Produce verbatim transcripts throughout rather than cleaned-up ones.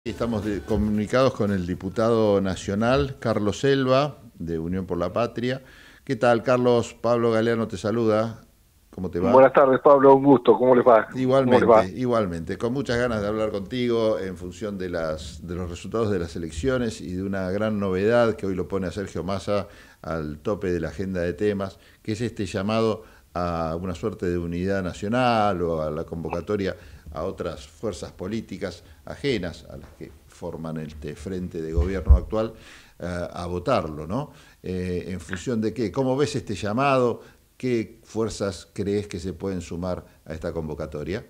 Estamos de- comunicados con el diputado nacional Carlos Selva, de Unión por la Patria. ¿Qué tal, Carlos? Pablo Galeano te saluda. ¿Cómo te va? Buenas tardes, Pablo, un gusto. ¿Cómo les va? ¿Cómo les Igualmente, va? igualmente. Con muchas ganas de hablar contigo en función de, las, de los resultados de las elecciones y de una gran novedad que hoy lo pone a Sergio Massa al tope de la agenda de temas, que es este llamado a una suerte de unidad nacional o a la convocatoria a otras fuerzas políticas ajenas a las que forman este frente de gobierno actual, eh, a votarlo, ¿no? Eh, ¿En función de qué? ¿Cómo ves este llamado? ¿Qué fuerzas crees que se pueden sumar a esta convocatoria?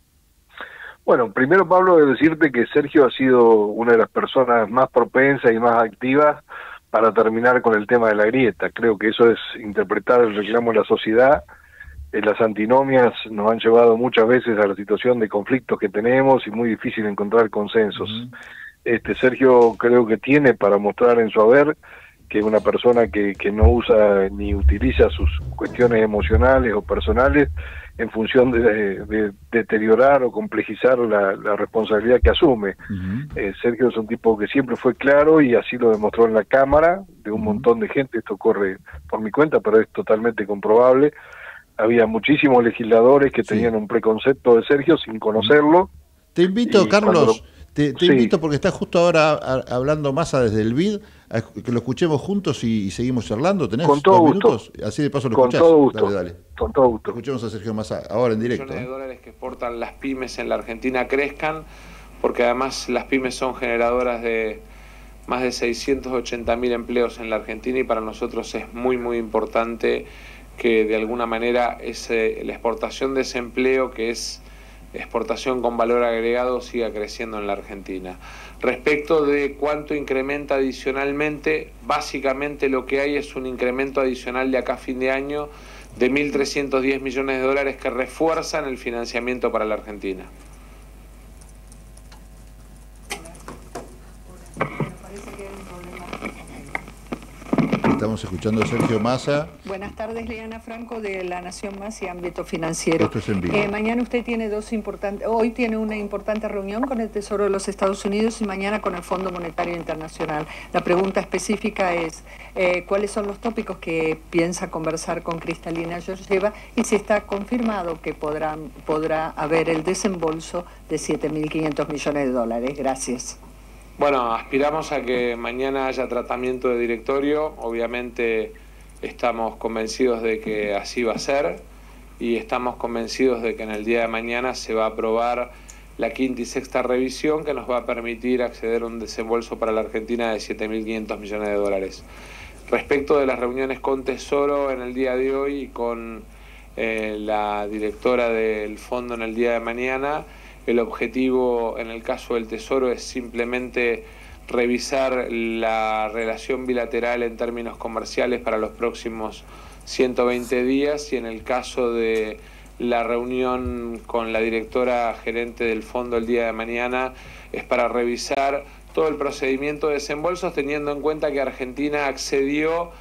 Bueno, primero, Pablo, de decirte que Sergio ha sido una de las personas más propensas y más activas para terminar con el tema de la grieta. Creo que eso es interpretar el reclamo de la sociedad. Eh, las antinomias nos han llevado muchas veces a la situación de conflictos que tenemos y muy difícil encontrar consensos. Uh-huh. Este Sergio creo que tiene para mostrar en su haber que es una persona que, que no usa ni utiliza sus cuestiones emocionales o personales en función de, de, de deteriorar o complejizar la, la responsabilidad que asume. Uh-huh. Eh, Sergio es un tipo que siempre fue claro y así lo demostró en la Cámara de un Uh-huh. montón de gente. Esto corre por mi cuenta, pero es totalmente comprobable. Había muchísimos legisladores que Sí. tenían un preconcepto de Sergio sin conocerlo. Te invito, Y cuando lo, Carlos, te, te sí, invito porque está justo ahora a- hablando Massa desde el B I D, a que lo escuchemos juntos y, y seguimos charlando. ¿Tenés con todo dos gusto, minutos? Así de paso lo con escuchás. todo gusto, Dale, dale. con todo gusto. Escuchemos a Sergio Massa ahora en directo. Millones de ¿eh? dólares que exportan las pymes en la Argentina crezcan, porque además las pymes son generadoras de más de seiscientos ochenta mil empleos en la Argentina y para nosotros es muy muy importante que de alguna manera ese, la exportación de ese empleo, que es exportación con valor agregado, siga creciendo en la Argentina. Respecto de cuánto incrementa adicionalmente, básicamente lo que hay es un incremento adicional de acá a fin de año de mil trescientos diez millones de dólares que refuerzan el financiamiento para la Argentina. Estamos escuchando a Sergio Massa. Buenas tardes, Leana Franco de La Nación Más y Ámbito Financiero. Esto es en vivo. Eh, mañana usted tiene dos importantes, hoy tiene una importante reunión con el Tesoro de los Estados Unidos y mañana con el Fondo Monetario Internacional. La pregunta específica es, eh, ¿cuáles son los tópicos que piensa conversar con Cristalina Georgieva y si está confirmado que podrá, podrá haber el desembolso de siete mil quinientos millones de dólares? Gracias. Bueno, aspiramos a que mañana haya tratamiento de directorio. Obviamente estamos convencidos de que así va a ser y estamos convencidos de que en el día de mañana se va a aprobar la quinta y sexta revisión que nos va a permitir acceder a un desembolso para la Argentina de siete mil quinientos millones de dólares. Respecto de las reuniones con Tesoro en el día de hoy y con eh, la directora del fondo en el día de mañana, el objetivo en el caso del Tesoro es simplemente revisar la relación bilateral en términos comerciales para los próximos ciento veinte días y en el caso de la reunión con la directora gerente del fondo el día de mañana es para revisar todo el procedimiento de desembolsos, teniendo en cuenta que Argentina accedió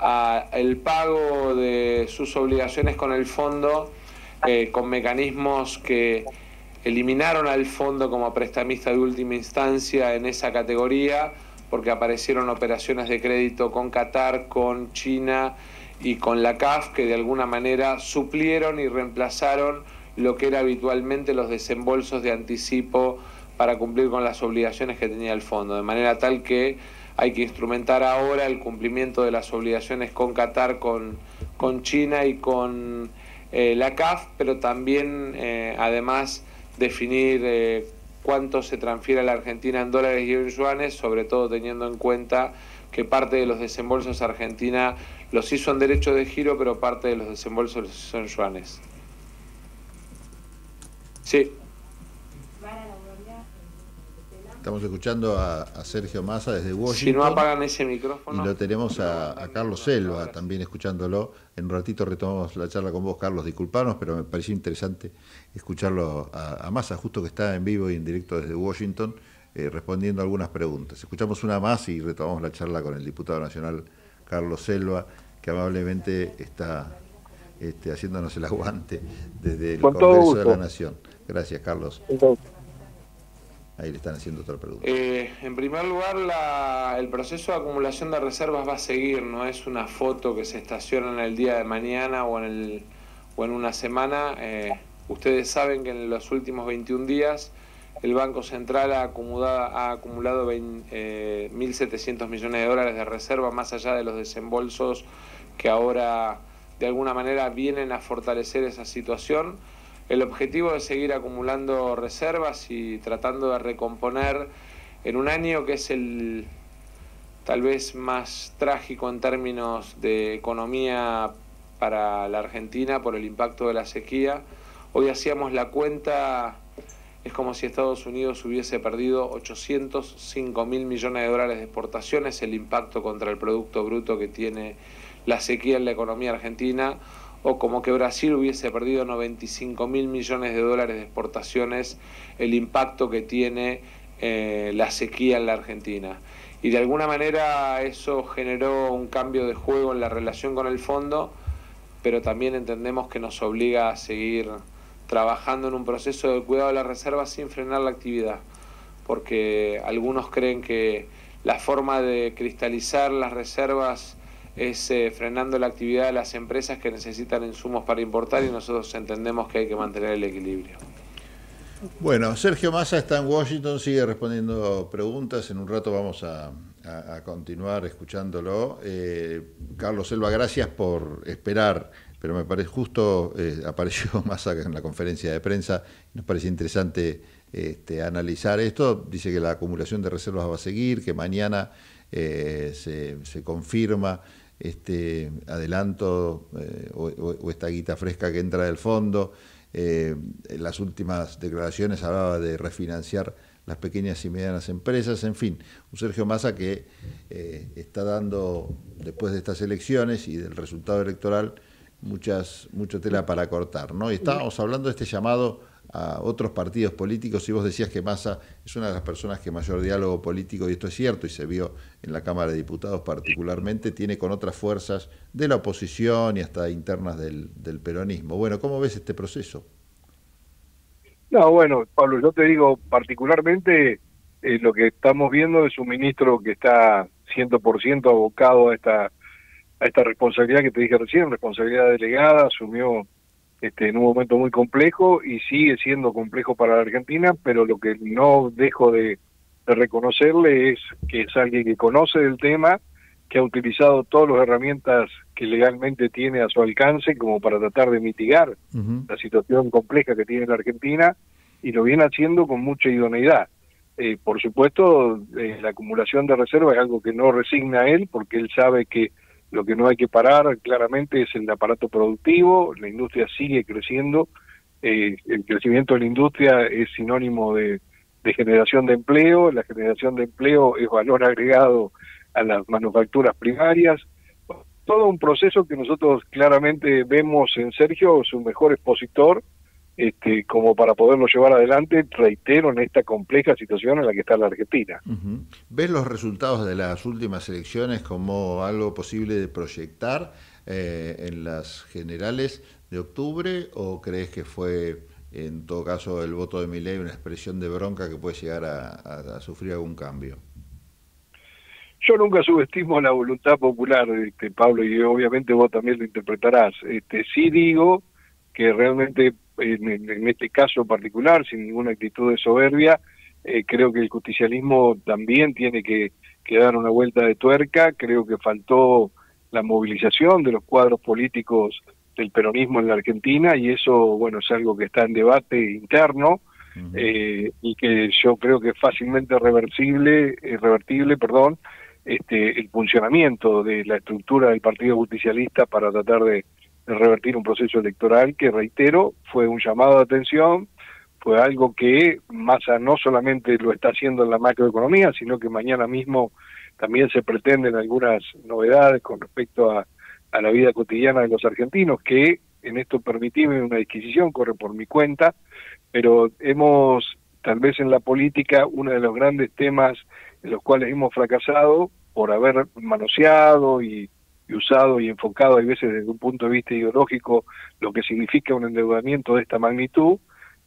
al pago de sus obligaciones con el fondo eh, con mecanismos que eliminaron al fondo como prestamista de última instancia en esa categoría porque aparecieron operaciones de crédito con Qatar, con China y con la C A F que de alguna manera suplieron y reemplazaron lo que era habitualmente los desembolsos de anticipo para cumplir con las obligaciones que tenía el fondo, de manera tal que hay que instrumentar ahora el cumplimiento de las obligaciones con Qatar, con, con China y con eh, la C A F, pero también eh, además definir eh, cuánto se transfiere a la Argentina en dólares y en yuanes, sobre todo teniendo en cuenta que parte de los desembolsos a Argentina los hizo en derecho de giro, pero parte de los desembolsos los hizo en yuanes. Sí. Estamos escuchando a, a Sergio Massa desde Washington. Si no apagan ese micrófono. Y lo tenemos a, a Carlos Selva también escuchándolo. En un ratito retomamos la charla con vos, Carlos. Disculpanos, pero me pareció interesante escucharlo a, a Massa, justo que está en vivo y en directo desde Washington, eh, respondiendo algunas preguntas. Escuchamos una más y retomamos la charla con el diputado nacional Carlos Selva, que amablemente está este, haciéndonos el aguante desde el con todo Congreso gusto de la Nación. Gracias, Carlos. Entonces. ahí le están haciendo otra pregunta. Eh, en primer lugar, la, el proceso de acumulación de reservas va a seguir, no es una foto que se estaciona en el día de mañana o en, el, o en una semana. Eh, ustedes saben que en los últimos veintiún días el Banco Central ha acumulado, ha acumulado eh, mil setecientos millones de dólares de reserva, más allá de los desembolsos que ahora de alguna manera vienen a fortalecer esa situación. El objetivo es seguir acumulando reservas y tratando de recomponer en un año que es el tal vez más trágico en términos de economía para la Argentina por el impacto de la sequía. Hoy hacíamos la cuenta, es como si Estados Unidos hubiese perdido ochocientos cinco mil millones de dólares de exportaciones, el impacto contra el Producto Bruto que tiene la sequía en la economía argentina, o como que Brasil hubiese perdido noventa y cinco mil millones de dólares de exportaciones, el impacto que tiene eh, la sequía en la Argentina. Y de alguna manera eso generó un cambio de juego en la relación con el fondo, pero también entendemos que nos obliga a seguir trabajando en un proceso de cuidado de las reservas sin frenar la actividad, porque algunos creen que la forma de cristalizar las reservas es eh, frenando la actividad de las empresas que necesitan insumos para importar, y nosotros entendemos que hay que mantener el equilibrio. Bueno, Sergio Massa está en Washington, sigue respondiendo preguntas. En un rato vamos a, a, a continuar escuchándolo. Eh, Carlos Selva, gracias por esperar, pero me parece justo, eh, apareció Massa en la conferencia de prensa, nos parece interesante este, analizar esto. Dice que la acumulación de reservas va a seguir, que mañana eh, se, se confirma este adelanto eh, o, o esta guita fresca que entra del fondo. Eh, en las últimas declaraciones hablaba de refinanciar las pequeñas y medianas empresas. En fin, un Sergio Massa que eh, está dando, después de estas elecciones y del resultado electoral, muchas mucha tela para cortar, ¿no? Y estábamos hablando de este llamado a otros partidos políticos, y vos decías que Massa es una de las personas que mayor diálogo político, y esto es cierto, y se vio en la Cámara de Diputados particularmente, tiene con otras fuerzas de la oposición y hasta internas del, del peronismo. Bueno, ¿cómo ves este proceso? No, bueno, Pablo, yo te digo, particularmente eh, lo que estamos viendo es un ministro que está cien por ciento abocado a esta, a esta responsabilidad que te dije recién, responsabilidad delegada, asumió Este, en un momento muy complejo y sigue siendo complejo para la Argentina, pero lo que no dejo de, de reconocerle es que es alguien que conoce del tema, que ha utilizado todas las herramientas que legalmente tiene a su alcance como para tratar de mitigar uh-huh. la situación compleja que tiene la Argentina, y lo viene haciendo con mucha idoneidad. Eh, por supuesto, eh, la acumulación de reservas es algo que no resigna a él, porque él sabe que lo que no hay que parar claramente es el aparato productivo. La industria sigue creciendo, eh, el crecimiento de la industria es sinónimo de, de generación de empleo, la generación de empleo es valor agregado a las manufacturas primarias, todo un proceso que nosotros claramente vemos en Sergio su mejor expositor, este, como para poderlo llevar adelante, reitero, en esta compleja situación en la que está la Argentina. Uh-huh. ¿Ves los resultados de las últimas elecciones como algo posible de proyectar eh, en las generales de octubre, o crees que fue, en todo caso, el voto de Milei una expresión de bronca que puede llegar a, a, a sufrir algún cambio? Yo nunca subestimo la voluntad popular, este, Pablo, y obviamente vos también lo interpretarás. Este, sí digo que realmente en, en este caso particular, sin ninguna actitud de soberbia, eh, creo que el justicialismo también tiene que, que dar una vuelta de tuerca. Creo que faltó la movilización de los cuadros políticos del peronismo en la Argentina, y eso, bueno, es algo que está en debate interno, uh-huh. eh, y que yo creo que es fácilmente reversible, eh, revertible, perdón, este, el funcionamiento de la estructura del Partido Justicialista para tratar de de revertir un proceso electoral que, reitero, fue un llamado de atención, fue algo que Massa no solamente lo está haciendo en la macroeconomía, sino que mañana mismo también se pretenden algunas novedades con respecto a, a la vida cotidiana de los argentinos, que en esto permitime una disquisición, corre por mi cuenta, pero hemos, tal vez en la política, uno de los grandes temas en los cuales hemos fracasado por haber manoseado y y usado y enfocado, a veces desde un punto de vista ideológico, lo que significa un endeudamiento de esta magnitud,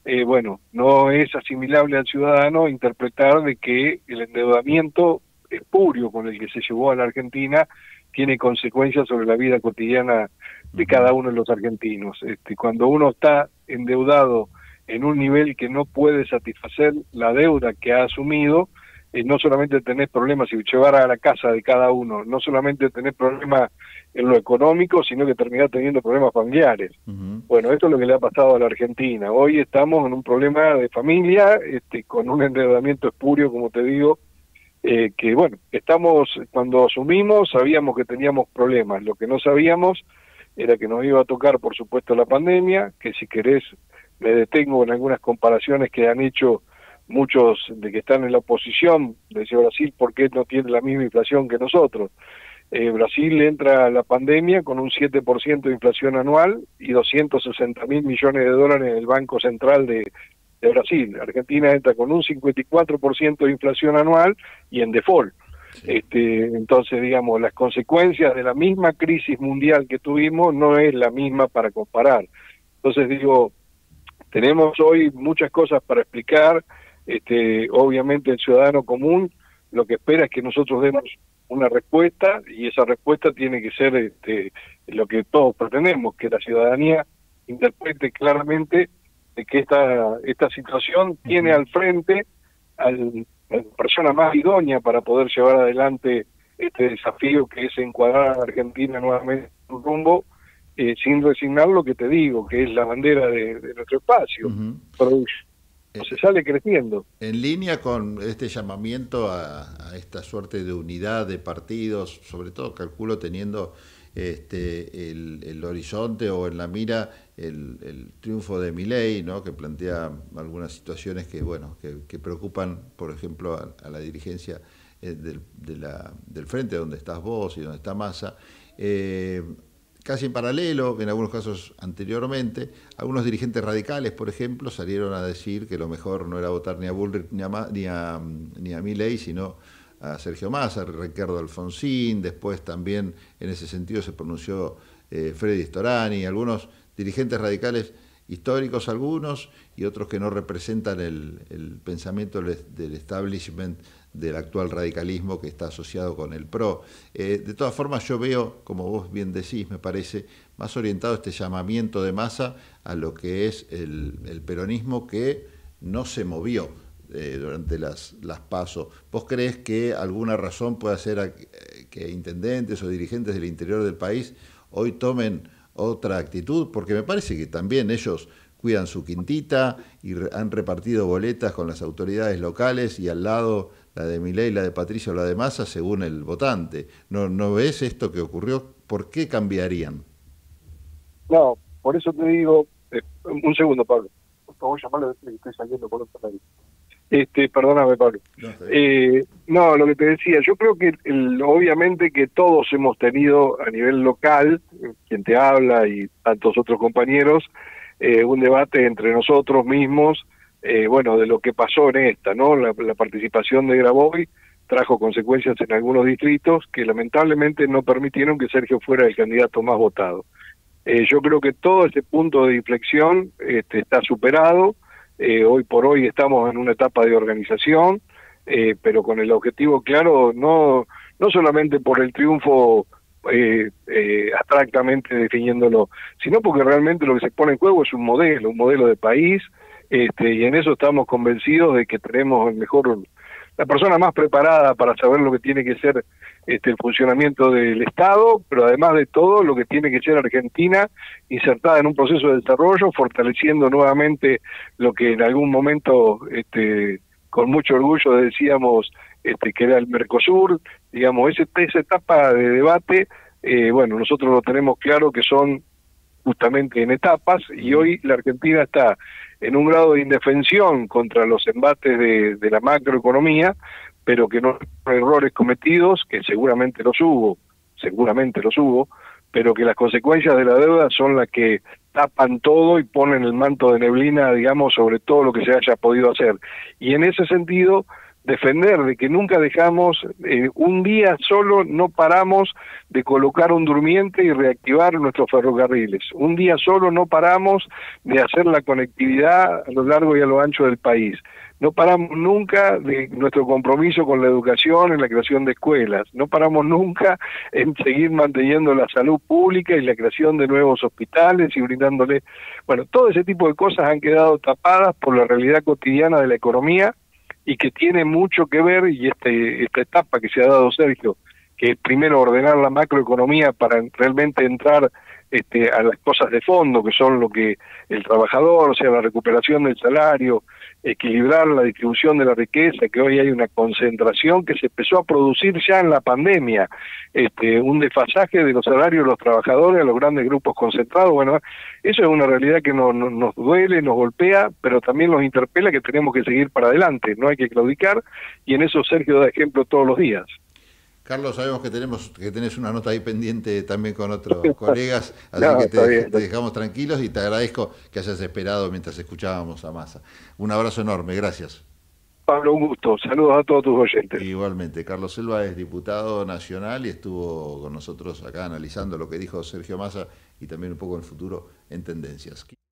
eh, bueno, no es asimilable al ciudadano interpretar de que el endeudamiento espurio con el que se llevó a la Argentina tiene consecuencias sobre la vida cotidiana de cada uno de los argentinos. Este, cuando uno está endeudado en un nivel que no puede satisfacer la deuda que ha asumido, eh, no solamente tenés problemas, si llevar a la casa de cada uno, no solamente tenés problemas en lo económico, sino que terminás teniendo problemas familiares. Uh-huh. Bueno, esto es lo que le ha pasado a la Argentina. Hoy estamos en un problema de familia, este, con un endeudamiento espurio, como te digo, eh, que bueno, estamos, cuando asumimos, sabíamos que teníamos problemas. Lo que no sabíamos era que nos iba a tocar, por supuesto, la pandemia, que si querés me detengo en algunas comparaciones que han hecho muchos de que están en la oposición, decía Brasil, ¿por qué no tiene la misma inflación que nosotros? Eh, Brasil entra a la pandemia con un siete por ciento de inflación anual y doscientos sesenta mil millones de dólares en el Banco Central de, de Brasil. Argentina entra con un cincuenta y cuatro por ciento de inflación anual y en default. Sí. Este, entonces, digamos, las consecuencias de la misma crisis mundial que tuvimos no es la misma para comparar. Entonces, digo, tenemos hoy muchas cosas para explicar. Este, obviamente el ciudadano común lo que espera es que nosotros demos una respuesta, y esa respuesta tiene que ser este, lo que todos pretendemos, que la ciudadanía interprete claramente de que esta esta situación tiene al frente al, a la persona más idónea para poder llevar adelante este desafío, que es encuadrar a la Argentina nuevamente en un rumbo, eh, sin resignar lo que te digo, que es la bandera de, de nuestro espacio. Uh-huh. Pero se sale creciendo. En línea con este llamamiento a, a esta suerte de unidad de partidos, sobre todo calculo teniendo este el, el horizonte o en la mira el, el triunfo de Milei, ¿no?, que plantea algunas situaciones que bueno que, que preocupan, por ejemplo, a, a la dirigencia eh, del, de la, del frente donde estás vos y donde está Massa. Eh, Casi en paralelo, en algunos casos anteriormente, algunos dirigentes radicales, por ejemplo, salieron a decir que lo mejor no era votar ni a Bullrich ni a, ni a, ni a Milei, sino a Sergio Massa, Ricardo Alfonsín. Después también en ese sentido se pronunció eh, Freddy Storani, algunos dirigentes radicales históricos, algunos, y otros que no representan el, el pensamiento del establishment del actual radicalismo que está asociado con el P R O. Eh, de todas formas, yo veo, como vos bien decís, me parece, más orientado este llamamiento de Massa a lo que es el, el peronismo, que no se movió eh, durante las, las PASO. ¿Vos creés que alguna razón puede hacer a, que intendentes o dirigentes del interior del país hoy tomen otra actitud? Porque me parece que también ellos cuidan su quintita y han repartido boletas con las autoridades locales, y al lado la de Milei, la de Patricia o la de Massa, según el votante. ¿No, no ves esto que ocurrió? ¿Por qué cambiarían? No, por eso te digo, eh, un segundo, Pablo. Por favor, llamarlo, que estoy saliendo por otro lado. Este, perdóname, Pablo. No, eh, no, lo que te decía, yo creo que el, obviamente que todos hemos tenido a nivel local, quien te habla y tantos otros compañeros, eh, un debate entre nosotros mismos, eh, bueno, de lo que pasó en esta, ¿no? La, la participación de Grabois trajo consecuencias en algunos distritos que lamentablemente no permitieron que Sergio fuera el candidato más votado. Eh, yo creo que todo ese punto de inflexión este, está superado. Eh, hoy por hoy estamos en una etapa de organización, eh, pero con el objetivo claro, no no solamente por el triunfo eh, eh, abstractamente definiéndolo, sino porque realmente lo que se pone en juego es un modelo, un modelo de país, este, y en eso estamos convencidos de que tenemos el mejor, la persona más preparada para saber lo que tiene que ser este, el funcionamiento del Estado, pero además de todo lo que tiene que ser Argentina insertada en un proceso de desarrollo, fortaleciendo nuevamente lo que en algún momento este, con mucho orgullo decíamos este, que era el Mercosur, digamos, ese, esa etapa de debate, eh, bueno, nosotros lo tenemos claro que son justamente en etapas, y hoy la Argentina está en un grado de indefensión contra los embates de, de la macroeconomía, pero que no hay errores cometidos, que seguramente los hubo, seguramente los hubo, pero que las consecuencias de la deuda son las que tapan todo y ponen el manto de neblina, digamos, sobre todo lo que se haya podido hacer. Y en ese sentido, defender de que nunca dejamos, eh, un día solo no paramos de colocar un durmiente y reactivar nuestros ferrocarriles. Un día solo no paramos de hacer la conectividad a lo largo y a lo ancho del país. No paramos nunca de nuestro compromiso con la educación, en la creación de escuelas. No paramos nunca en seguir manteniendo la salud pública y la creación de nuevos hospitales y brindándole... Bueno, todo ese tipo de cosas han quedado tapadas por la realidad cotidiana de la economía y que tiene mucho que ver, y este, esta etapa que se ha dado Sergio, que es primero ordenar la macroeconomía para realmente entrar este, a las cosas de fondo, que son lo que el trabajador, o sea, la recuperación del salario, equilibrar la distribución de la riqueza, que hoy hay una concentración que se empezó a producir ya en la pandemia, este, un desfasaje de los salarios de los trabajadores a los grandes grupos concentrados. Bueno, eso es una realidad que no, no, nos duele, nos golpea, pero también nos interpela que tenemos que seguir para adelante, no hay que claudicar, y en eso Sergio da ejemplo todos los días. Carlos, sabemos que tenemos que tenés una nota ahí pendiente también con otros colegas, así no, que te, bien, te dejamos tranquilos y te agradezco que hayas esperado mientras escuchábamos a Massa. Un abrazo enorme, gracias. Pablo, un gusto. Saludos a todos tus oyentes. Igualmente, Carlos Selva es diputado nacional y estuvo con nosotros acá analizando lo que dijo Sergio Massa y también un poco el futuro en tendencias.